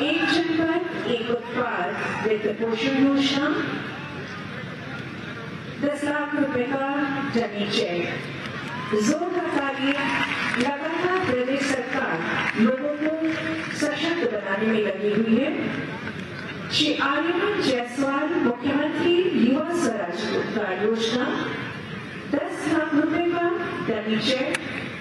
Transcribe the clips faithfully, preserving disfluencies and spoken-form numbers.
एक जनपद एक उत्पाद वित्त पोषण योजना, दस लाख रुपए का डमी चेक। जोर का कार्य लगातार प्रदेश सरकार लोगों को सशक्त बनाने में लगी हुई है। श्री आर्यमन जायसवाल मुख्यमंत्री युवा स्वराज रोजगार योजना, दस लाख रुपए का डमी चेक।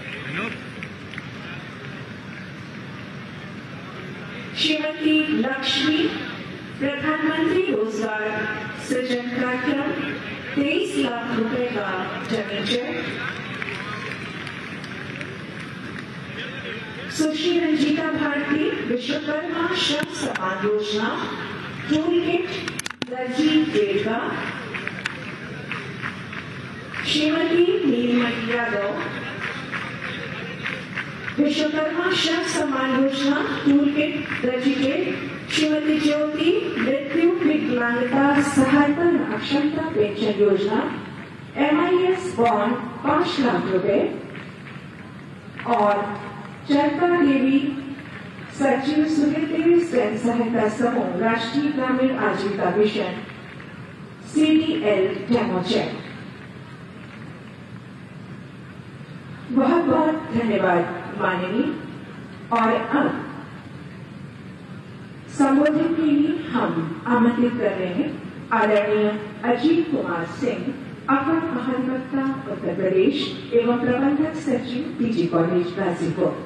श्रीमती लक्ष्मी प्रधानमंत्री रोजगार सृजन कार्यक्रम, तेईस लाख रुपए का डमी चेक। सुश्री रंजीता भारती विश्वकर्मा श्रम सम्मान योजना, टूल किट दर्जी डेढ़ का। श्रीमती नीलमणि यादव विश्वकर्मा श्रम सम्मान योजना, टूल किट दर्जी डेढ़। श्रीमती ज्योति मृत्यु विकलांगता सहायता अक्षमता पेंशन योजना, एम आई एस बॉन्ड पांच लाख रुपए। और चरका देवी सचिव सुनिधि स्वयं सहायता समूह राष्ट्रीय ग्रामीण आजीविका mission C D L demo cheque. बहुत बहुत धन्यवाद माननीय। और अब संबोधन के लिए हम आमंत्रित कर रहे हैं आदरणीय अजीत कुमार सिंह, अपर महाधिवक्ता उत्तर प्रदेश एवं प्रबंधक सचिव पीजी कॉलेज गाजीपुर।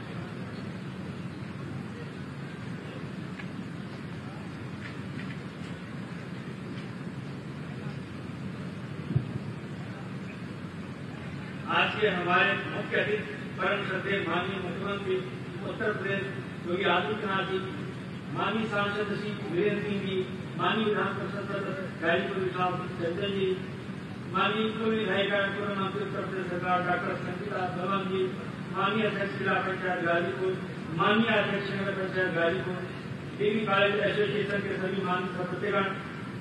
आज के हमारे मुख्य अतिथि परम श्रद्धेय माननीय मुख्यमंत्री उत्तर प्रदेश योगी आदित्यनाथ जी, माननीय सांसद श्री वीरेंद्र सिंह जी, माननीय विधान परिषद सदस्य गाजीपुर विशाल चंद्रन जी, माननीय पूर्व विधायिका पूर्व मंत्री उत्तर प्रदेश सरकार डॉक्टर संगीता बलवन जी, माननीय अध्यक्ष जिला पंचायत गाजीपुर, माननीय अध्यक्ष नगर panchayat Ghazipur, degree college association के सभी माननीय सदस्यगण,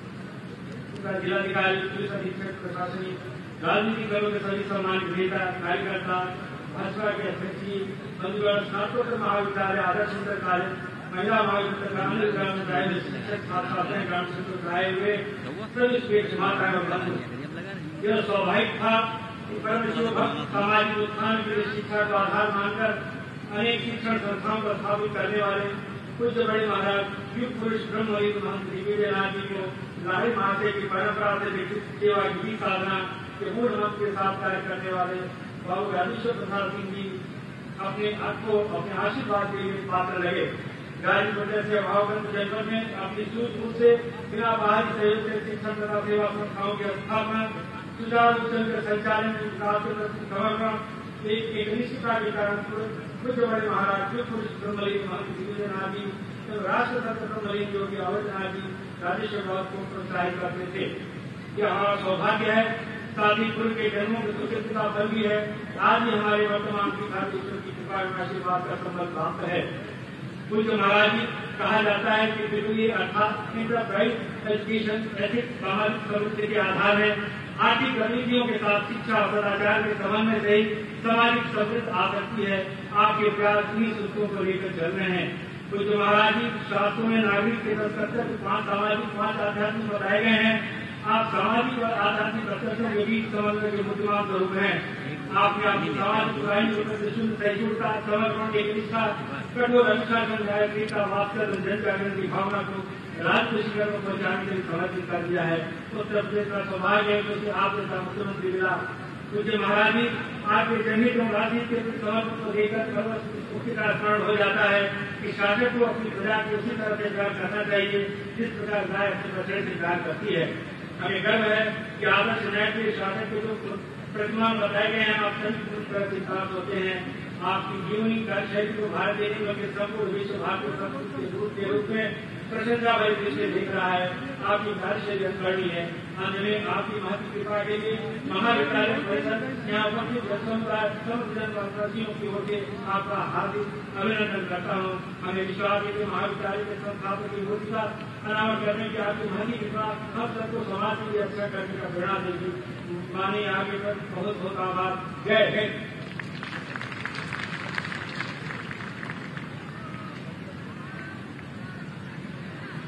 जिलाधिकारी, पुलिस अधीक्षक, प्रशासनिक, राजनीतिक दलों के सभी सम्मानित नेता, कार्यकर्ता, भाजपा के अध्यक्ष जी, बंधुगण, स्नातकोत्तर महाविद्यालय, आदर्श इंटर कॉलेज, महिला महाविद्यालय, ग्रामीण ग्राम पंचायत शिक्षक छात्र छात्राएं, ग्राम सेवक आए हुए सभी स्पेक्ष माताएं और बंधु, यह स्वाभाविक था कि परम शिव भक्त सामाजिक उत्थान के लिए शिक्षा को आधार मानकर अनेक शिक्षण संस्थाओं को स्थापित करने वाले पूज्य बड़े महाराज युग पुरुष ब्रह्मलीन महंत दिग्विजयनाथ जी को लाहिड़ी महाशय की परंपरा से विकसित सेवा की साधना के मूल मंत्र के साथ कार्य करने वाले बाबू राजेश्वर प्रसाद सिंह जी अपने आपको अपने आशीर्वाद के लिए पात्र लगे। गाजीपुर जैसे भावगंत जनपद में अपनी सूझबूझ से बिना बाहरी सहयोग से शिक्षण तथा सेवा संस्थाओं की स्थापना, सुचारू रूप से संचालन के विकास के प्रति समर्पण एक एक निष्ठा के कारण पूज्य बड़े महाराज युग पुरुष ब्रह्मलीन महंत दिग्विजयनाथ जी, राष्ट्र संत ब्रह्मलीन योगी अवधनाथ जी राजेश्वर भाव को प्रोत्साहित करते थे। यह हमारा सौभाग्य है, साथ ही पूर्व के जन्मों की सुकृतता बन भी है। आज ही हमारे वर्तमान ईश्वर की कृपा एवं आशीर्वाद का संबल प्राप्त है। पूज्य महाराज जी कहा जाता है कि बिल्कुल अर्थात इंटरप्राइज एजुकेशन एथिक्स सामाजिक प्रवृत्ति के आधार है। आर्थिक गतिविधियों के साथ शिक्षा और सदाचार के समन्वय से ही सामाजिक समृद्धि आ सकती है। आपके प्रयास इन्हीं सूत्रों को लेकर चल रहे हैं। पूज्य महाराज जी शास्त्रों में नागरिक के दस कर्तव्य पांच सामाजिक पांच आध्यात्मिक बताए गए हैं। आप सामाजिक और आध्यात्मिक कर्तव्यों के बीच समन्वय के बुद्धिमान स्वरूप हैं। आपने अपनी सामाजिक बुराई शुद्ध सहिष्णुता, समर्पण, एकनिष्ठा, कठोर अनुशासन, न्यायप्रियता, वात्सल्य, जन जागरण की भावना को राज्य शिखर को पहुंचाने के लिए समर्पित कर दिया है। उत्तर प्रदेश का सौभाग्य है क्योंकि आप जैसा मुख्यमंत्री मिला। पूज्य महाराज जी आपके जनहित एवं राजनीति के समर्पण को लेकर उसकी तरह स्मरण हो जाता है कि शासक को अपनी प्रजा को उसी तरह से प्यार करना चाहिए जिस प्रकार गाय अपने बछड़े से प्यार करती है। हमें गर्व है कि आदर्श न्यायप्रिय शासक के जो प्रतिमान बताए गए हैं आप सभी पूरी तरह से प्राप्त होते हैं। आपकी जीवनी कार्यशैली को भारत देश के संपूर्ण विश्व भारतीय संस्कृति के रूप के रूप में प्रशंसा भरी दृष्टि दिख रहा है। आपकी कार्यशैली अनुकरणीय है। अंत में आपकी महत्व कृपा के लिए महाविद्यालय परिषद यहाँ उपस्थित समुदाय समस्त जनवासियों की ओर से आपका हार्दिक अभिनंदन करता हूँ। हमें विश्वास है कि महाविद्यालय के संस्थापक की मूर्ति का अनावरण करने की आपकी महती कृपा हम सबको समाज के लिए अच्छा करने का प्रेरणा देगी। माननीय आगे पर बहुत बहुत आभार। जय हिंद।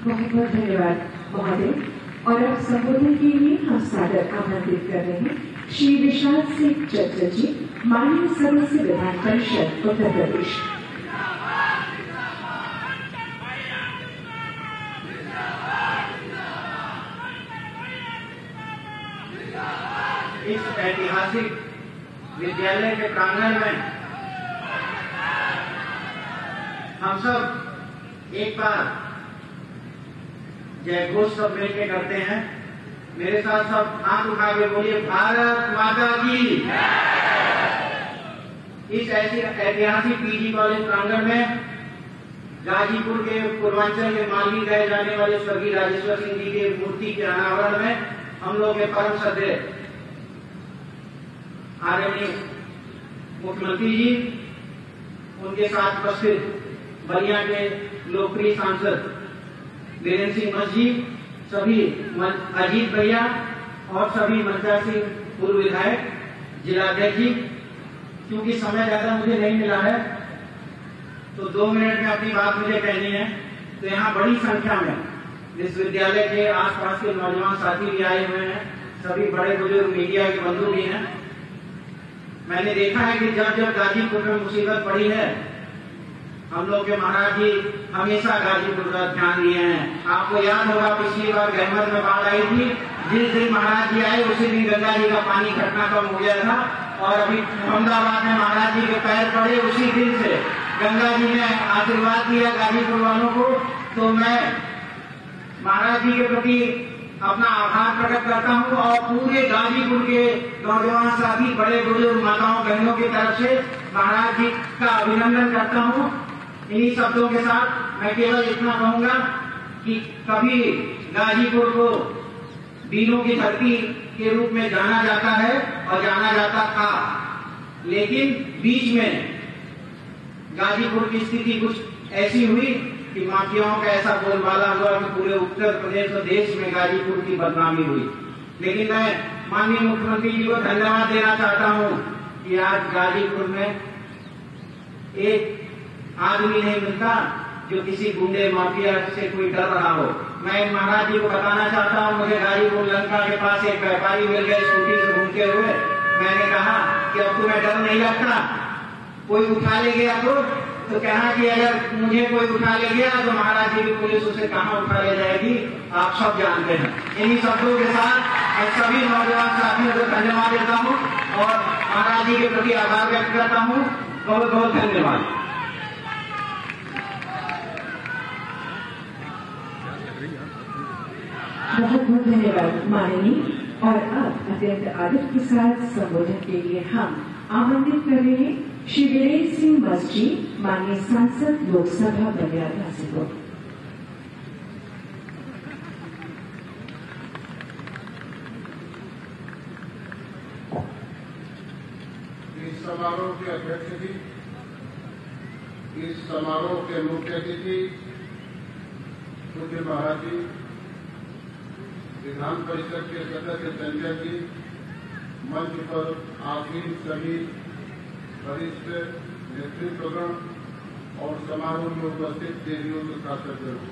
बहुत बहुत धन्यवाद महोदय। और अब संबोधन के लिए हम सादर आमंत्रित कर रहे हैं श्री विशाल सिंह चज्जर जी, माननीय सदस्य विधान परिषद उत्तर प्रदेश। इस ऐतिहासिक विद्यालय के प्रांगण में हम सब एक बार जय घोष सब मिलकर करते हैं। मेरे साथ सब हाथ उठा के बोलिए, भारत माता की। इस ऐसी ऐतिहासिक पीजी कॉलेज प्रांगण में गाजीपुर के पूर्वांचल के मालवी गए जाने वाले स्वर्गीय राजेश्वर सिंह जी के मूर्ति के अनावरण में हम लोग के परम श्रद्धेय आदरणीय मुख्यमंत्री जी, उनके साथ उपस्थित बलिया के लोकप्रिय सांसद वीरेंद्र सिंह मस्त जी, सभी अजीत भैया और सभी मंत्रा सिंह पूर्व विधायक, जिलाध्यक्ष जी। क्योंकि समय ज्यादा मुझे नहीं मिला है तो दो मिनट में अपनी बात मुझे कहनी है। तो यहाँ बड़ी संख्या में विश्वविद्यालय के आसपास के नौजवान साथी भी आए हुए हैं, सभी बड़े बुजुर्ग मीडिया के बंधु भी हैं। मैंने देखा है कि जब जब गाजीपुर में मुसीबत पड़ी है, हम लोग के महाराज जी हमेशा गाजीपुर का ध्यान दिए हैं। आपको याद होगा पिछली बार गहमर में बाढ़ आई थी, जिस दिन महाराज जी आए उसी दिन गंगा जी का पानी घटना कम हो गया था। और अभी अहमदाबाद में महाराज जी के पैर पड़े, उसी दिन से गंगा जी ने आशीर्वाद दिया गाजीपुर वालों को। तो मैं महाराज जी के प्रति अपना आभार प्रकट करता हूँ और पूरे गाजीपुर के नौजवान साथी, बड़े बुजुर्ग, माताओं बहनों की तरफ से महाराज जी का अभिनंदन करता हूँ। इन्हीं शब्दों के साथ मैं केवल इतना कहूंगा कि कभी गाजीपुर को वीरों की धरती के रूप में जाना जाता है और जाना जाता था, लेकिन बीच में गाजीपुर की स्थिति कुछ ऐसी हुई कि माफियाओं का ऐसा बोलबाला हुआ कि पूरे उत्तर प्रदेश और देश में गाजीपुर की बदनामी हुई। लेकिन मैं माननीय मुख्यमंत्री जी को धन्यवाद देना चाहता हूं कि आज गाजीपुर में एक आदमी नहीं मिलता जो किसी गुंडे माफिया से कोई डर रहा हो। मैं महाराज जी को बताना चाहता हूँ, मुझे गाजीपुर लंका के पास एक व्यापारी मिल गए स्कूटी से घूमते हुए। मैंने कहा कि अब तुम्हें डर नहीं लगता, कोई उठा ले गया तो तो कहना कि अगर मुझे कोई उठा ले गया तो महाराज जी की पुलिस उसे कहाँ उठा ले जाएगी, आप सब जानते हैं। इन्हीं शब्दों के साथ मैं सभी नौजवान साथियों को धन्यवाद देता हूँ और महाराज जी के प्रति आभार व्यक्त करता हूँ। बहुत बहुत धन्यवाद। बहुत बहुत धन्यवाद माननीय। और अब अत्यंत आदर के साथ संबोधन के लिए हम आमंत्रित कर रहे हैं श्री वीरेंद्र सिंह मस्त जी, माननीय सांसद लोकसभा बलिया गाजीपुर। इस समारोह के अध्यक्ष जी, इस समारोह के मुख्य अतिथि पूज्य महाराज जी, विधान परिषद के सदस्य संजय जी, मंच पर आसीन सभी वरिष्ठ नेतृत्वगण और समारोह में उपस्थित देवियों तथा सज्जनों,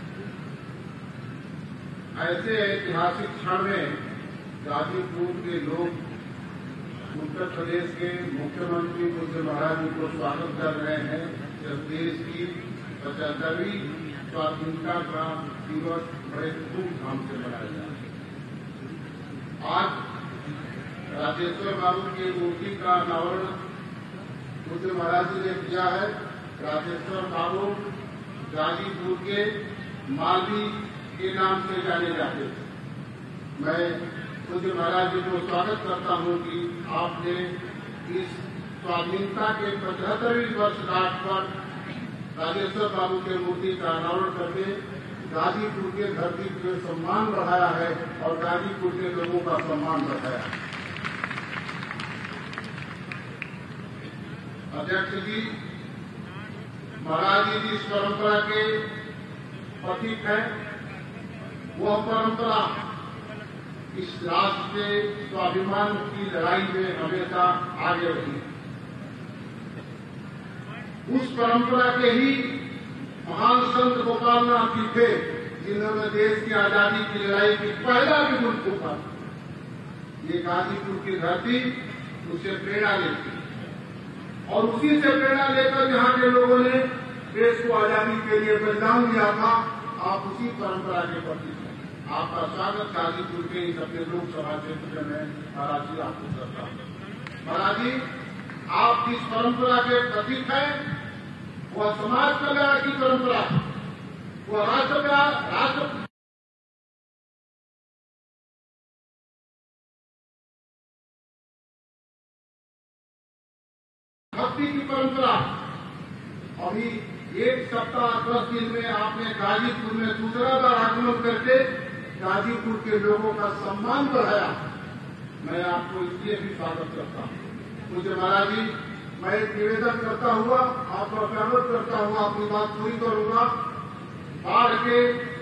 ऐसे ऐतिहासिक क्षण में गाजीपुर के लोग उत्तर प्रदेश के मुख्यमंत्री पूज्य महाराज जी को स्वागत कर रहे हैं जब देश की पचहत्तरवीं स्वाधीनता का दिवस बड़े धूमधाम से मनाया जा रहा है। आज राजेश्वर बाबू की मूर्ति का अनावरण पूज्य महाराज जी ने किया है। राजेश्वर बाबू गाजीपुर के मालवी के नाम से जाने जाते थे। मैं पूज्य महाराज जी को स्वागत करता हूं कि आपने इस स्वाधीनता के पचहत्तरवीं वर्षगांठ पर राजेश्वर बाबू के मूर्ति का अनावरण करके गाजीपुर के धरती पे सम्मान बढ़ाया है और गाजीपुर के लोगों का सम्मान बढ़ाया है। अध्यक्ष जी, महाराज जी जिस परंपरा के प्रतीक है, वह परंपरा इस राष्ट्र के स्वाभिमान की लड़ाई में हमेशा आगे रही। उस परंपरा के ही महान संत गोपाल नाथ जी थे जिन्होंने देश की आजादी की लड़ाई की पहला विद्युत फूका, ये गाजीपुर की धरती उससे प्रेरणा लेती और उसी से प्रेरणा लेकर यहाँ के लोगों ने देश को आजादी के लिए बलिदान दिया था। आप उसी परंपरा के प्रति हैं। आपका स्वागत गाजीपुर के इस अपने लोकसभा क्षेत्र में महाराज जी आपको करता हूँ। महाराज जी, आप जिस परंपरा के प्रतीक हैं वह समाज कल्याण की परंपरा, वह राष्ट्र का राष्ट्र भक्ति की परंपरा। अभी एक सप्ताह दस दिन में आपने गाजीपुर में दूसरा बार आगमन करके गाजीपुर के लोगों का सम्मान बढ़ाया। मैं आपको इसलिए भी स्वागत करता हूँ। मुझे महाराज जी, मैं एक निवेदन करता हुआ, आपका स्वागत करता हुआ अपनी बात पूरी करूंगा। बाढ़ के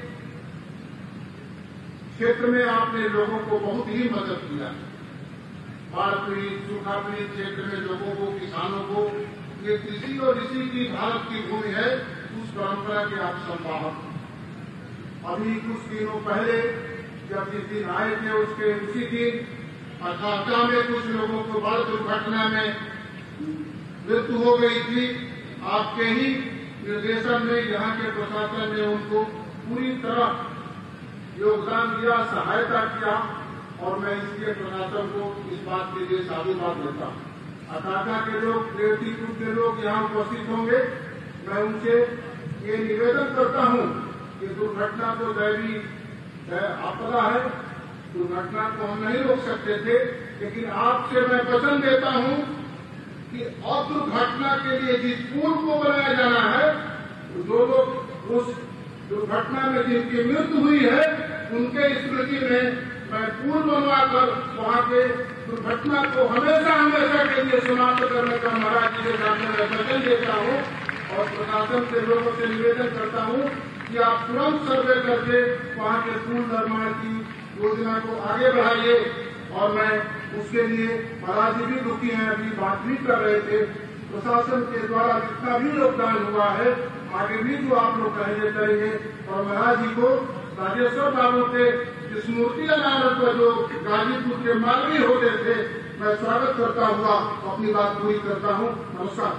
क्षेत्र में आपने लोगों को बहुत ही मदद किया। बाढ़ पीड़ित, सूखा पीड़ित क्षेत्र में लोगों को, किसानों को, ये कृषि और ऋषि की भारत की भूमि है, उस परंपरा के आप संवाहक। अभी कुछ दिनों पहले जब जिस दिन आए थे उसके उसी दिन अठारह में कुछ लोगों को बाढ़ दुर्घटना में मृत्यु हो गई थी। आपके ही निर्देशन में यहाँ के प्रशासन ने उनको पूरी तरह योगदान दिया, सहायता किया और मैं इसलिए प्रशासन को इस बात के लिए साधुवाद देता हूँ। अकाका के लोग, देवतीपुर के लोग यहाँ उपस्थित होंगे। मैं उनसे ये निवेदन करता हूँ कि दुर्घटना तो दैवी आपदा है, दुर्घटना को हम नहीं रोक सकते थे, लेकिन आपसे मैं वचन देता हूँ कि और दुर्घटना के लिए जिस पुल को बनाया जाना है, जो लोग उस दुर्घटना में जिनकी मृत्यु हुई है उनके स्मृति में मैं पुल बनवाकर वहाँ के दुर्घटना को हमेशा हमेशा के लिए समाप्त करने का महाराज जी के सामने मैं वचन देता हूँ और प्रशासन के लोगों से निवेदन करता हूँ कि आप तुरंत सर्वे करके वहाँ के पुल निर्माण की योजना को आगे बढ़ाइए। और मैं उसके लिए महाराज जी भी दुखी हैं, अभी बात भी कर रहे थे। प्रशासन के द्वारा जितना भी योगदान हुआ है आगे भी जो आप लोग कहेंगे करेंगे। और महाराज जी को राजेश्वर बाबू के स्मृति अनावरण पर जो गाजीपुर के मार्गी होते थे, मैं स्वागत करता हुआ अपनी बात पूरी करता हूँ। नमस्कार।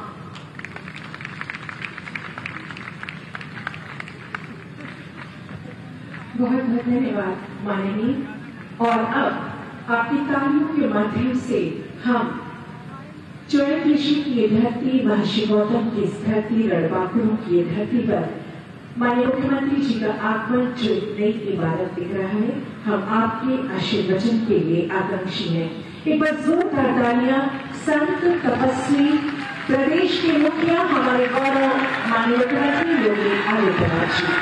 बहुत बहुत धन्यवाद माननीय। और अब आपकी तालियों के माध्यम से हम चौथ ऋषि की धरती, महर्षि गौतम की इस धरती, रणबांकुरों की धरती पर माननीय मुख्यमंत्री जी का आगमन जो नई इबारत दिख रहा है, हम आपके आशीर्वचन के लिए आकांक्षी हैं। एक बार जोरदार तालियां संत तपस्वी प्रदेश के मुखिया हमारे गौरव माननीय मुख्यमंत्री योगी आदित्यनाथ जी।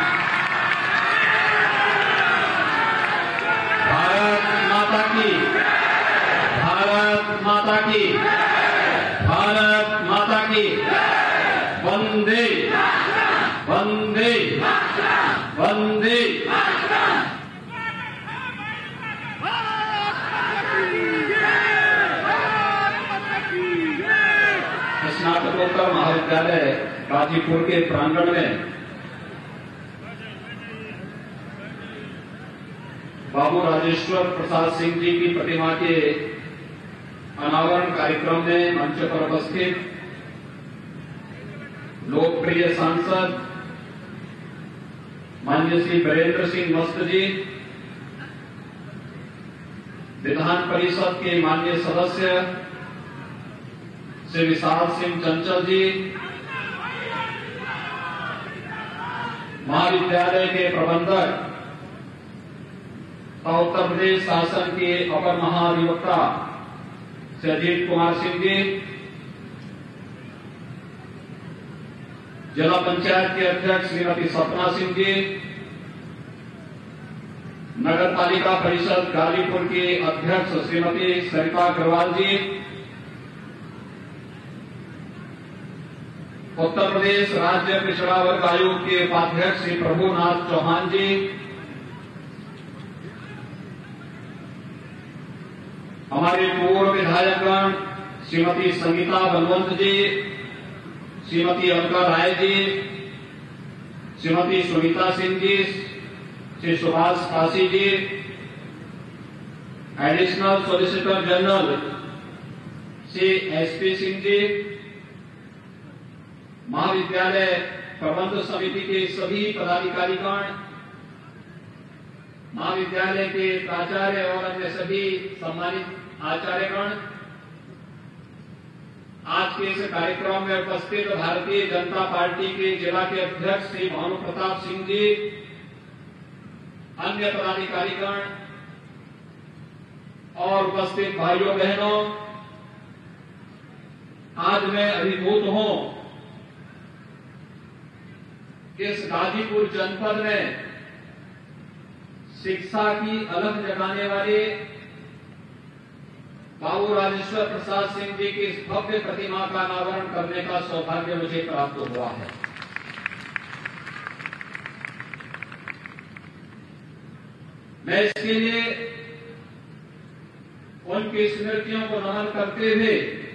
भारत माता की, भारत माता की, भारत माता की। वंदे वंदे वंदे। स्नातकोत्तर महाविद्यालय गाजीपुर के प्रांगण में बाबू राजेश्वर प्रसाद सिंह जी की प्रतिमा के अनावरण कार्यक्रम में मंच पर उपस्थित लोकप्रिय सांसद माननीय श्री वीरेंद्र सिंह मस्त जी, विधान परिषद के माननीय सदस्य श्री विशाल सिंह चंचल जी, महाविद्यालय के प्रबंधक उत्तर प्रदेश शासन के अपर महाधिवक्ता श्री अजीत कुमार सिंह जी, जिला पंचायत के अध्यक्ष श्रीमती सपना सिंह जी, नगर पालिका परिषद गाजीपुर के अध्यक्ष श्रीमती सरिता अग्रवाल जी, उत्तर प्रदेश राज्य पिछड़ा वर्ग आयोग के उपाध्यक्ष श्री प्रभुनाथ चौहान जी, हमारे पूर्व विधायकगण Shrimati Sangeeta Balwant ji, Shrimati Alka Rai ji, Shrimati Sunita Singh ji, Shri Subhash Kashi ji, additional solicitor general Shri S P Singh ji, महाविद्यालय प्रबंध समिति के सभी पदाधिकारीगण, महाविद्यालय के प्राचार्य और अन्य सभी सम्मानित आचार्यगण, आज के इस कार्यक्रम में उपस्थित भारतीय जनता पार्टी के जिला के अध्यक्ष श्री भानु प्रताप सिंह जी, अन्य पदाधिकारीगण और उपस्थित भाइयों बहनों, आज मैं अभिभूत हूं कि इस गाजीपुर जनपद में शिक्षा की अलख जगाने वाले बाबू राजेश्वर प्रसाद सिंह जी की इस भव्य प्रतिमा का अनावरण करने का सौभाग्य मुझे प्राप्त हुआ है। मैं इसके लिए उनकी स्मृतियों को नमन करते हुए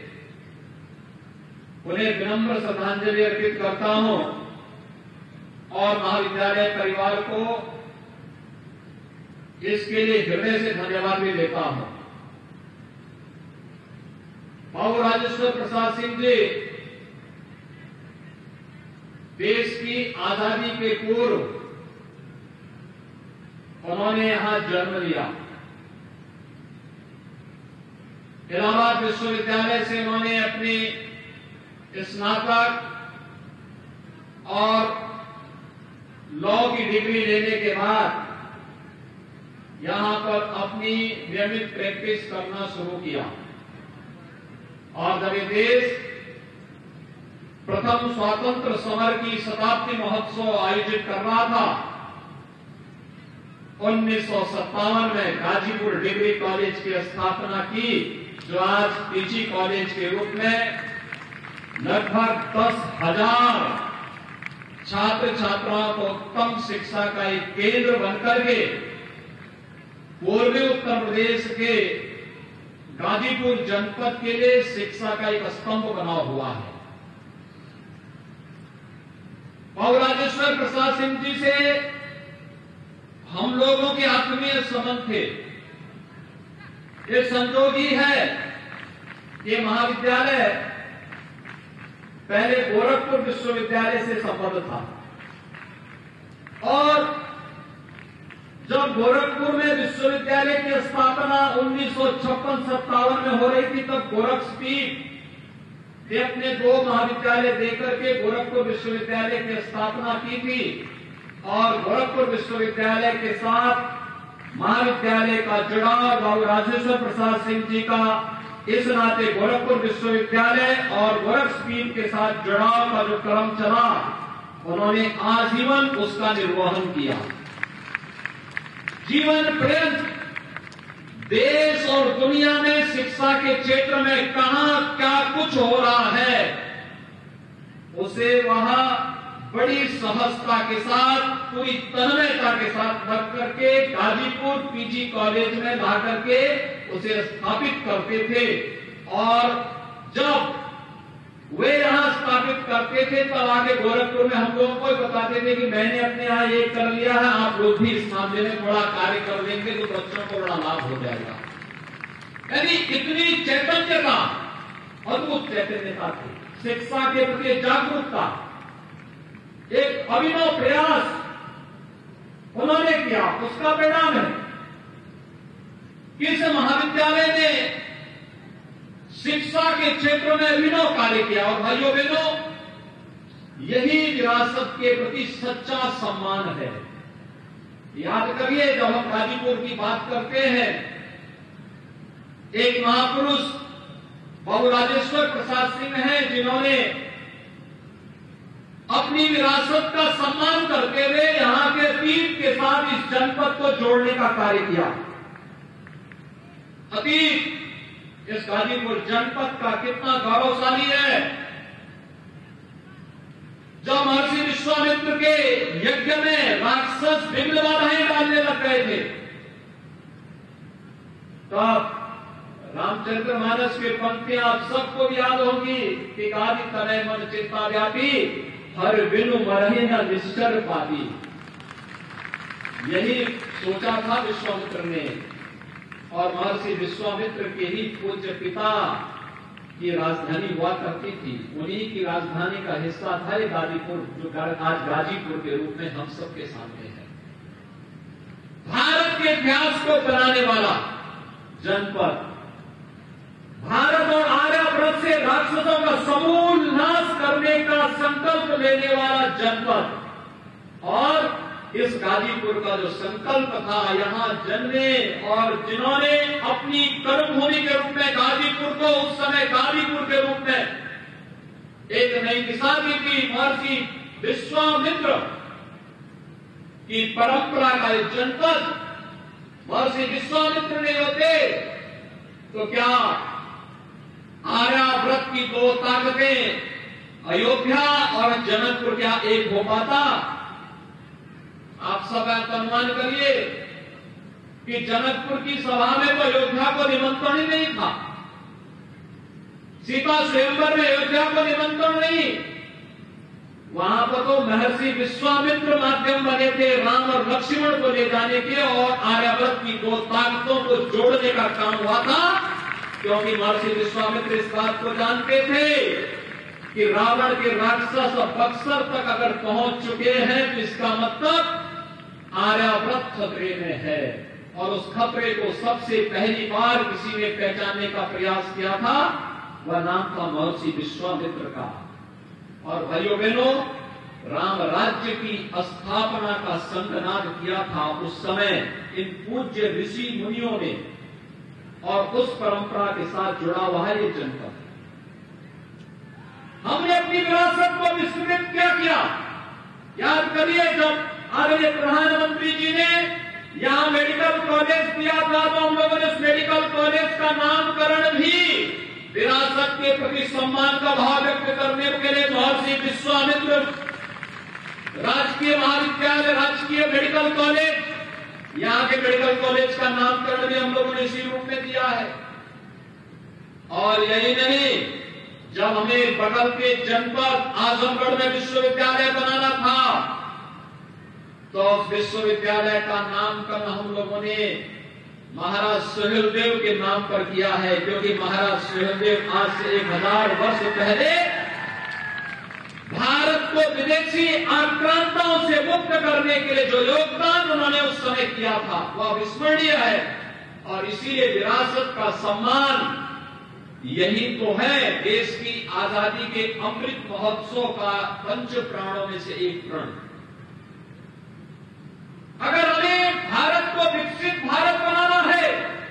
उन्हें विनम्र श्रद्धांजलि अर्पित करता हूं और महाविद्यालय परिवार को इसके लिए हृदय से धन्यवाद भी देता हूं। बाबू राजेश्वर प्रसाद सिंह जी देश की आजादी के पूर्व उन्होंने यहां जन्म लिया। इलाहाबाद विश्वविद्यालय से उन्होंने अपनी स्नातक और लॉ की डिग्री लेने के बाद यहां पर अपनी नियमित प्रैक्टिस करना शुरू किया और जब ये देश प्रथम स्वातंत्र समर की शताब्दी महोत्सव आयोजित कर रहा था, उन्नीस सौ सत्तावन में गाजीपुर डिग्री कॉलेज की स्थापना की, जो आज पीजी कॉलेज के रूप में लगभग दस हजार छात्र छात्राओं को उत्तम शिक्षा का एक केंद्र बनकर के पूर्वी उत्तर प्रदेश के गाजीपुर जनपद के लिए शिक्षा का एक स्तंभ बना हुआ है। बाबू राजेश्वर प्रसाद सिंह जी से हम लोगों के आत्मीय संबंध थे। ये संजोग ही है, ये महाविद्यालय पहले गोरखपुर विश्वविद्यालय से संबद्ध था और जब गोरखपुर में विश्वविद्यालय की स्थापना उन्नीस सौ छप्पन सत्तावन में हो रही थी, तब गोरखपीठ ने अपने दो महाविद्यालय देकर के गोरखपुर विश्वविद्यालय की स्थापना की थी और गोरखपुर विश्वविद्यालय के साथ महाविद्यालय का जुड़ाव बाबू राजेश्वर प्रसाद सिंह जी का इस नाते गोरखपुर विश्वविद्यालय और गोरखपीठ के साथ जुड़ाव का जो क्रम चला, उन्होंने आजीवन उसका निर्वहन किया। जीवन पर्यंत देश और दुनिया में शिक्षा के क्षेत्र में कहां क्या कुछ हो रहा है, उसे वहां बड़ी सहजता के साथ, पूरी तन्मयता के साथ रख करके गाजीपुर पीजी कॉलेज में ला करके उसे स्थापित करते थे और जब वे यहां स्थापित करते थे तब आगे गोरखपुर में हम लोगों को बताते थे कि मैंने अपने यहां ये कर लिया है, आप लोग भी इस मामले में थोड़ा कार्य कर देंगे तो बच्चों को बड़ा लाभ हो जाएगा। यानी इतनी चैतन्यता, अद्भुत चैतन्यता थी, शिक्षा के प्रति जागरूकता, एक अभिनव प्रयास उन्होंने किया। उसका परिणाम है कि इस महाविद्यालय ने शिक्षा के क्षेत्र में अभिनव कार्य किया और भाइयों बहनों, यही विरासत के प्रति सच्चा सम्मान है। याद करिए, जब हम गाजीपुर की बात करते हैं, एक महापुरुष बाबू राजेश्वर प्रसाद सिंह हैं जिन्होंने अपनी विरासत का सम्मान करते हुए यहां के अतीत के साथ इस जनपद को जोड़ने का कार्य किया। अतीत इस गाजीपुर जनपद का कितना गौरवशाली है। जब महर्षि विश्वामित्र के यज्ञ में राक्षस विघ्न बाधाएं डालने लग गए थे, तब रामचंद्र मानस की पंक्तियां आप सबको भी याद होंगी कि आदि तनय मन चिंता व्यापी, हर बिनु मरहि न निश्चर पाती। यही सोचा था विश्वामित्र ने, और महर्षि विश्वामित्र के ही पूज्य पिता की राजधानी हुआ करती थी, उन्हीं की राजधानी का हिस्सा था ये गाजीपुर, जो आज गाजीपुर के रूप में हम सबके सामने है। भारत के इतिहास को बनाने वाला जनपद, भारत और आर्यव्रत से राक्षसों का समूल नाश करने का संकल्प लेने वाला जनपद, और इस गाजीपुर का जो संकल्प था, यहां जन्मे और जिन्होंने अपनी कर्मभूमि के रूप में गाजीपुर को उस समय गाजीपुर के रूप में एक नई दिशा दी थी, महर्षि विश्वामित्र की परंपरा का एक जनपद महर्षि विश्वामित्र नहीं होते तो क्या आर्याव्रत की दो ताकतें अयोध्या और जनकपुर क्या एक हो पाता? आप सब अनुमान करिए कि जनकपुर की सभा में तो अयोध्या को निमंत्रण ही नहीं था, सीता स्वयंवर में अयोध्या को निमंत्रण नहीं, वहां पर तो महर्षि विश्वामित्र माध्यम बने थे राम और लक्ष्मण को ले जाने के और आर्याव्रत की दो ताकतों को जोड़ने का काम हुआ था, क्योंकि महर्षि विश्वामित्र इस बात को जानते थे कि रावण के राक्षस बक्सर तक अगर पहुंच चुके हैं तो इसका मतलब आर्याव्रत खतरे में है, और उस खतरे को सबसे पहली बार किसी ने पहचानने का प्रयास किया था, वह नाम था महर्षि विश्वामित्र का। और भाइयों बहनों, राम राज्य की स्थापना का संगनाद किया था उस समय इन पूज्य ऋषि मुनियों ने, और उस परंपरा के साथ जुड़ा हुआ है ये जनपद। हमने अपनी विरासत को विस्मृत क्या किया? याद करिए, जब आदरणीय प्रधानमंत्री जी ने यहां मेडिकल कॉलेज दिया था तो हम लोगों ने उस मेडिकल कॉलेज का नामकरण भी विरासत के प्रति सम्मान का भाव व्यक्त करने के लिए महर्षि विश्वामित्र राजकीय महाविद्यालय, राजकीय मेडिकल कॉलेज, यहां के मेडिकल कॉलेज का नामकरण भी हम लोगों ने इसी रूप में दिया है। और यही नहीं, जब हमें बगल के जनपद आजमगढ़ में विश्वविद्यालय बनाना था तो उस विश्वविद्यालय का नामकरण हम लोगों ने महाराज सुहेलदेव के नाम पर किया है, क्योंकि महाराज सुहेलदेव आज से एक हजार वर्ष पहले भारत को विदेशी आक्रांताओं से मुक्त करने के लिए जो योगदान उन्होंने उस समय किया था वह विस्मरणीय है। और इसीलिए विरासत का सम्मान यही तो है देश की आजादी के अमृत महोत्सव का पंच प्राणों में से एक प्रण। अगर हमें भारत को विकसित भारत बनाना है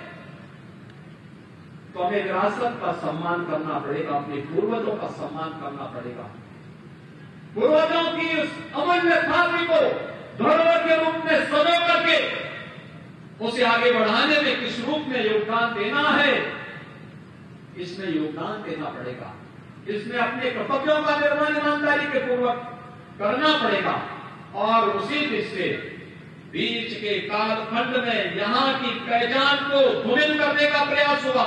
तो हमें विरासत का सम्मान करना पड़ेगा, अपने पूर्वजों का सम्मान करना पड़ेगा। पूर्वजों की उस अमूल्य धातु को धरोहर के रूप में सजो करके उसे आगे बढ़ाने में किस रूप में योगदान देना है, इसमें योगदान देना पड़ेगा। इसमें अपने कर्तव्यों का निर्वहन ईमानदारी के पूर्वक करना पड़ेगा। और उसी दृष्टि से बीच के कालखंड में यहां की पहचान को धूमिल करने का प्रयास हुआ।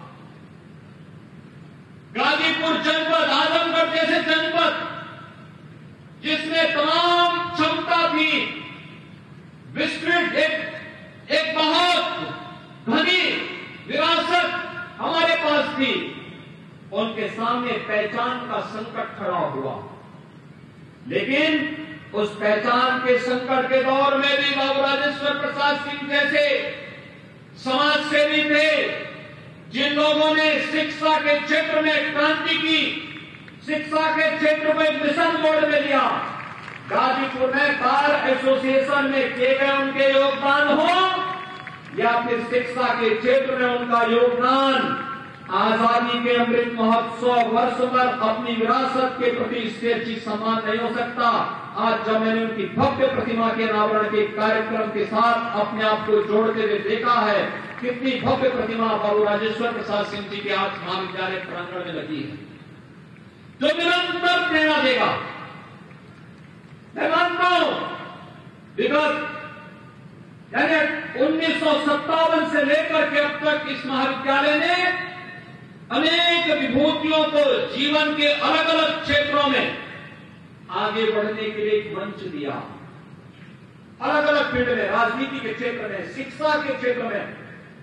गाजीपुर जनपद, आजमगढ़ जैसे जनपद जिसमें तमाम क्षमता थी, विस्तृत एक एक बहुत घनी विरासत हमारे पास थी, उनके सामने पहचान का संकट खड़ा हुआ। लेकिन उस पहचान के संकट के दौर में भी बाबू राजेश्वर प्रसाद सिंह जैसे समाज सेवी थे, जिन लोगों ने शिक्षा के क्षेत्र में क्रांति की, शिक्षा के क्षेत्र में मिशन मोड में लिया। गाजीपुर में बार एसोसिएशन में किए गए उनके योगदान हो या फिर शिक्षा के क्षेत्र में उनका योगदान आजादी के अमृत महोत्सव वर्ष पर अपनी विरासत के प्रति इससे अच्छी सम्मान नहीं हो सकता। आज जब मैंने उनकी भव्य प्रतिमा के अनावरण के कार्यक्रम के साथ अपने आप को जोड़ते हुए देखा है, कितनी भव्य प्रतिमा बाबू राजेश्वर प्रसाद सिंह जी के आज महाविद्यालय प्रांगण में लगी है, जो निरंतर प्रेरणा देगा। मैं मानता हूं विगत यानी उन्नीस सौ सत्तावन से लेकर के अब तक इस महाविद्यालय ने अनेक विभूतियों को जीवन के अलग अलग क्षेत्रों में आगे बढ़ने के लिए एक मंच दिया। अलग अलग फील्ड में, राजनीति के क्षेत्र में, शिक्षा के क्षेत्र में,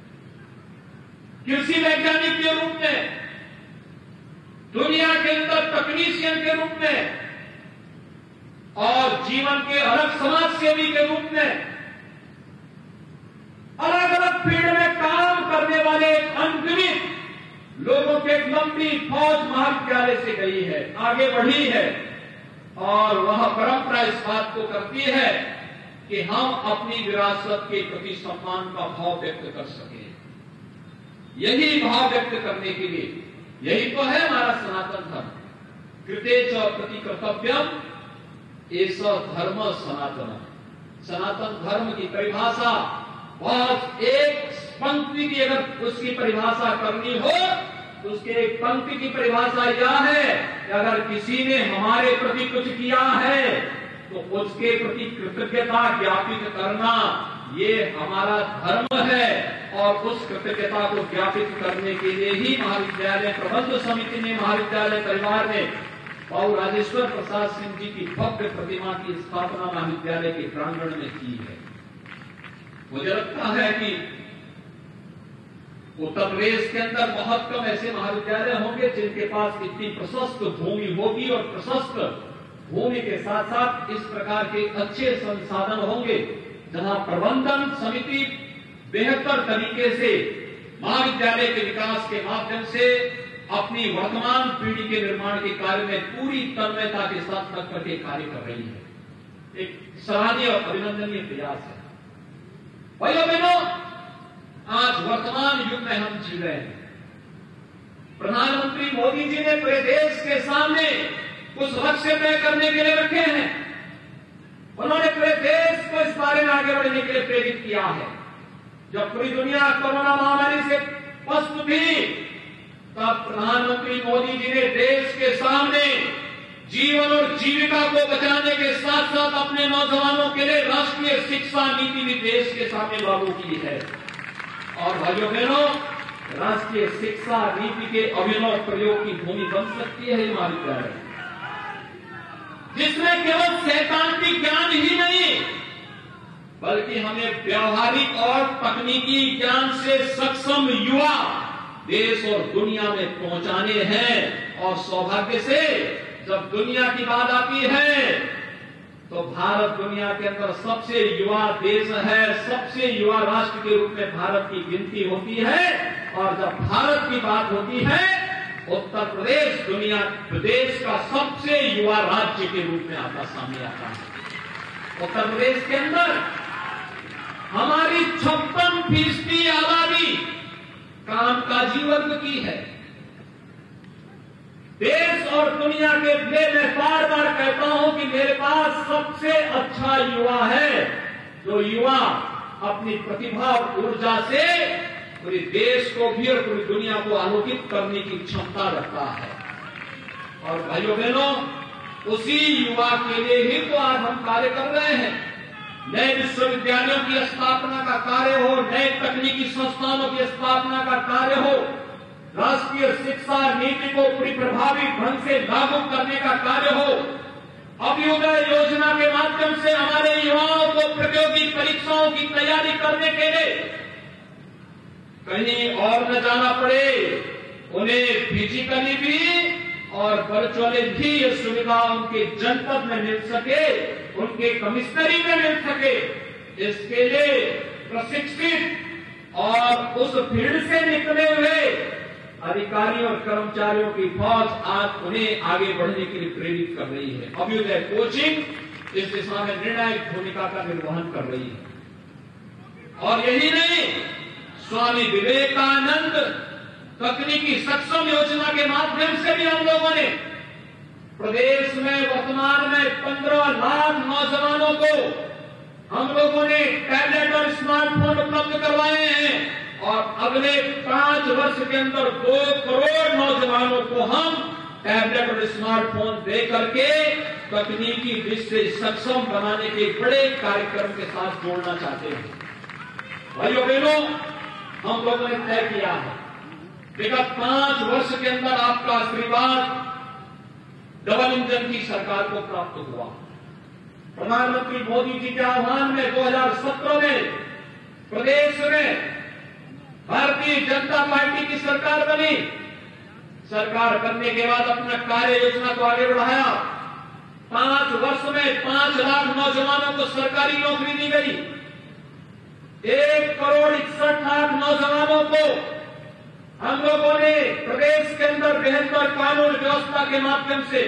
कृषि वैज्ञानिक के रूप में, दुनिया के अंदर तकनीशियन के रूप में और जीवन के अलग समाज सेवी के रूप में अलग अलग फील्ड में काम करने वाले अनगिनत लोगों की एक लंबी फौज महाविद्यालय से गई है, आगे बढ़ी है और वह परंपरा इस बात को करती है कि हम अपनी विरासत के प्रति सम्मान का भाव व्यक्त कर सकें। यही भाव व्यक्त करने के लिए, यही तो है हमारा सनातन धर्म। कृते च प्रति कर्तव्यम एष धर्म सनातन। सनातन धर्म की परिभाषा बहुत, एक पंक्ति की अगर उसकी परिभाषा करनी हो तो उसके एक पंक्ति की परिभाषा यह है कि अगर किसी ने हमारे प्रति कुछ किया है तो उसके प्रति कृतज्ञता ज्ञापित करना ये हमारा धर्म है और उस कृतज्ञता को ज्ञापित करने के लिए ही महाविद्यालय प्रबंध समिति ने, महाविद्यालय परिवार ने और राजेश्वर प्रसाद सिंह जी की भव्य प्रतिमा की स्थापना महाविद्यालय के प्रांगण में की है। मुझे लगता है कि उत्तर प्रदेश के अंदर बहुत कम ऐसे महाविद्यालय होंगे जिनके पास इतनी प्रशस्त भूमि होगी और प्रशस्त भूमि के साथ साथ इस प्रकार के अच्छे संसाधन होंगे जहां प्रबंधन समिति बेहतर तरीके से महाविद्यालय के विकास के माध्यम से अपनी वर्तमान पीढ़ी के निर्माण के कार्य में पूरी तन्मयता के साथ लग करके कार्य कर रही है। एक सराहनीय और अभिनंदनीय प्रयास है। भाइयों बहनों, आज वर्तमान युग में हम जी रहे हैं। प्रधानमंत्री मोदी जी ने पूरे देश के सामने कुछ लक्ष्य तय करने के लिए रखे हैं। उन्होंने पूरे देश को इस बारे में आगे बढ़ने के लिए प्रेरित किया है। जब पूरी दुनिया कोरोना महामारी से पस्त थी तब प्रधानमंत्री मोदी जी ने देश के सामने जीवन और जीविका को बचाने के साथ साथ अपने नौजवानों के लिए राष्ट्रीय शिक्षा नीति भी देश के सामने लागू की है। और भाइयों बहनों, राष्ट्रीय शिक्षा नीति के अभिनव प्रयोग की भूमि बन सकती है ये महाविद्यालय, जिसमें केवल सैद्धांतिक ज्ञान ही नहीं बल्कि हमें व्यावहारिक और तकनीकी ज्ञान से सक्षम युवा देश और दुनिया में पहुंचाने हैं। और सौभाग्य से जब दुनिया की बात आती है तो भारत दुनिया के अंदर सबसे युवा देश है, सबसे युवा राष्ट्र के रूप में भारत की गिनती होती है। और जब भारत की बात होती है उत्तर प्रदेश दुनिया प्रदेश का सबसे युवा राज्य के रूप में आता सामने आता है। उत्तर प्रदेश के अंदर हमारी छप्पन फीसदी आबादी कामकाजी वर्ग की है। देश और दुनिया के लिए मैं बार बार कहता हूं कि मेरे पास सबसे अच्छा युवा है, जो युवा अपनी प्रतिभा और ऊर्जा से पूरे देश को भी और पूरी दुनिया को आलोकित करने की क्षमता रखता है। और भाइयों बहनों, उसी युवा के लिए ही तो आज हम कार्य कर रहे हैं। नए विश्वविद्यालयों की स्थापना का कार्य हो, नए तकनीकी संस्थानों की स्थापना का कार्य हो, राष्ट्रीय शिक्षा नीति को पूरी प्रभावी ढंग से लागू करने का कार्य हो, अभ्युदय योजना के माध्यम से हमारे युवाओं को प्रतियोगी परीक्षाओं की तैयारी करने के लिए कहीं और न जाना पड़े, उन्हें फिजिकली भी और वर्चुअली भी ये सुविधा उनके जनपद में मिल सके, उनके कमिश्नरी में मिल सके, इसके लिए प्रशिक्षित और उस फील्ड से निकले हुए अधिकारी और कर्मचारियों की फौज आज उन्हें आगे बढ़ने के लिए प्रेरित कर रही है। अभ्युदय कोचिंग इस दिशा में निर्णायक भूमिका का निर्वहन कर रही है। और यही नहीं, स्वामी विवेकानंद तकनीकी सक्षम योजना के माध्यम से भी हम लोगों ने प्रदेश में वर्तमान में पंद्रह लाख नौजवानों को हम लोगों ने टैबलेट और स्मार्टफोन उपलब्ध करवाए हैं। और अगले पांच वर्ष के अंदर दो करोड़ नौजवानों को हम टैबलेट और स्मार्टफोन दे करके तकनीकी दृष्टि से सक्षम बनाने के बड़े कार्यक्रम के साथ जोड़ना चाहते हैं। भाइयों बहनों, हम लोगों ने तय किया है विगत पांच वर्ष के अंदर आपका आशीर्वाद डबल इंजन की सरकार को प्राप्त हुआ। प्रधानमंत्री मोदी जी के आह्वान में दो हज़ार सत्रह में प्रदेश में भारतीय जनता पार्टी की सरकार बनी। सरकार बनने के बाद अपना कार्य योजना को आगे बढ़ाया। पांच वर्ष में पांच लाख नौजवानों को सरकारी नौकरी दी गई। एक करोड़ इकसठ लाख नौजवानों को हम लोगों ने प्रदेश के अंदर बेहतर कानून व्यवस्था के माध्यम से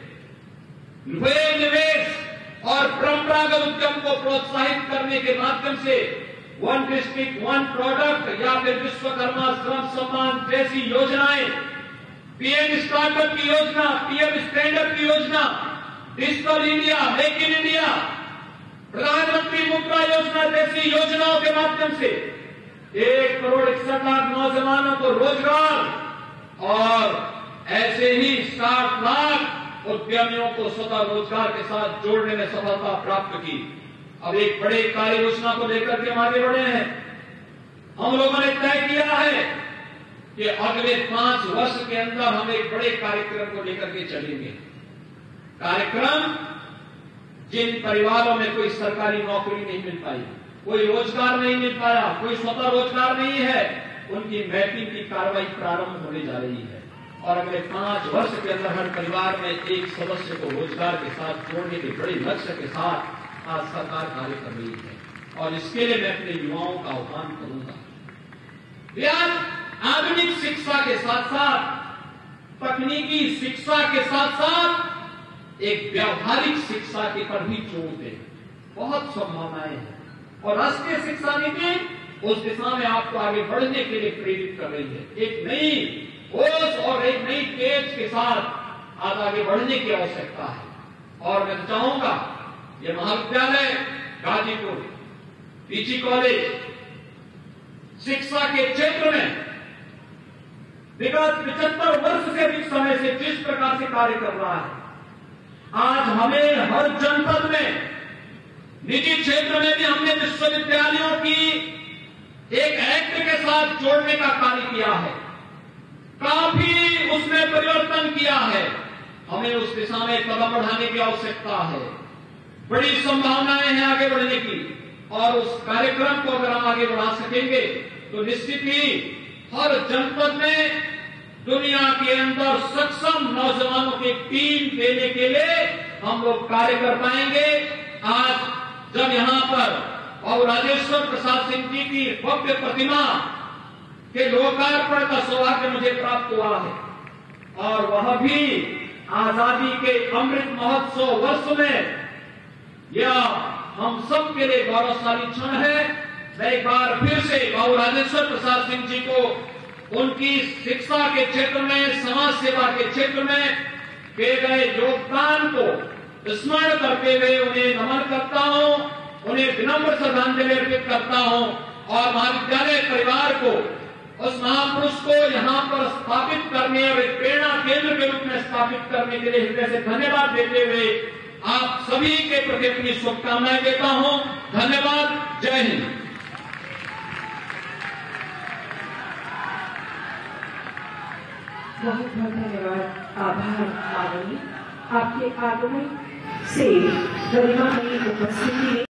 हुए निवेश और परंपरागत उद्यम को प्रोत्साहित करने के माध्यम से वन डिस्ट्रिक्ट वन प्रोडक्ट या फिर विश्वकर्मा श्रम सम्मान जैसी योजनाएं, पीएम स्टार्टअप की योजना, पीएम स्टैंड अप की योजना, digital India, make in India, प्रधानमंत्री मुद्रा योजना जैसी योजनाओं के माध्यम से एक करोड़ इकसठ लाख नौजवानों को रोजगार और ऐसे ही साठ लाख उद्यमियों को स्वतः रोजगार के साथ जोड़ने में सफलता प्राप्त की। अब एक बड़े कार्य योजना को लेकर के हम आगे बढ़े हैं। हम लोगों ने तय किया है कि अगले पांच वर्ष के अंदर हम एक बड़े कार्यक्रम को लेकर के चलेंगे। कार्यक्रम जिन परिवारों में कोई सरकारी नौकरी नहीं मिल पाई, कोई रोजगार नहीं मिल पाया, कोई स्वतः रोजगार नहीं है, उनकी मैपिंग की कार्रवाई प्रारंभ होने जा रही है और अगले पांच वर्ष के अंदर हर परिवार में एक सदस्य को रोजगार के साथ जोड़ने के बड़े लक्ष्य के साथ आज सरकार कार्य कर रही है और इसके लिए मैं अपने युवाओं का आह्वान करूंगा। आज आधुनिक शिक्षा के साथ साथ तकनीकी शिक्षा के साथ साथ एक व्यावहारिक शिक्षा के पर भी जोर दें। बहुत संभावनाएं हैं और राष्ट्रीय शिक्षा नीति उस दिशा में आपको आगे बढ़ने के लिए प्रेरित कर रही है। एक नई होश और एक नई तेज के साथ आज आगे बढ़ने की आवश्यकता है और मैं चाहूंगा ये महाविद्यालय गाजीपुर, पीजी कॉलेज शिक्षा के क्षेत्र में विगत पचहत्तर वर्ष से अधिक समय से जिस प्रकार से कार्य कर रहा है, आज हमें हर जनपद में, निजी क्षेत्र में भी हमने विश्वविद्यालयों की एक एक्ट के साथ जोड़ने का कार्य किया है। काफी उसमें परिवर्तन किया है। हमें उस दिशा में कदम बढ़ाने की आवश्यकता है। बड़ी संभावनाएं हैं आगे बढ़ने की और उस कार्यक्रम को अगर हम आगे बढ़ा सकेंगे तो निश्चित ही हर जनपद में दुनिया के अंदर सक्षम नौजवानों की टीम देने के लिए हम लोग कार्य कर पाएंगे। आज जब यहां पर और राजेश्वर प्रसाद सिंह जी की भव्य प्रतिमा के लोकार्पण का सौभाग्य मुझे प्राप्त हुआ है और वह भी आजादी के अमृत महोत्सव वर्ष में यह हम सब के लिए गौरवशाली क्षण है। मैं एक बार फिर से बाबू राजेश्वर प्रसाद सिंह जी को उनकी शिक्षा के क्षेत्र में, समाज सेवा के क्षेत्र में किए गए योगदान को स्मरण करते हुए उन्हें नमन करता हूं, उन्हें विनम्र श्रद्धांजलि अर्पित करता हूं और महाविद्यालय परिवार को, उस महापुरुष को यहां पर स्थापित करने और एक प्रेरणा केंद्र के रूप में स्थापित करने के लिए हृदय से धन्यवाद देते हुए आप सभी के प्रति अपनी शुभकामनाएं देता हूं। धन्यवाद। जय हिंद। बहुत बहुत धन्यवाद। आभार माननीय, आपके आगमन से गरिमामयी उपस्थिति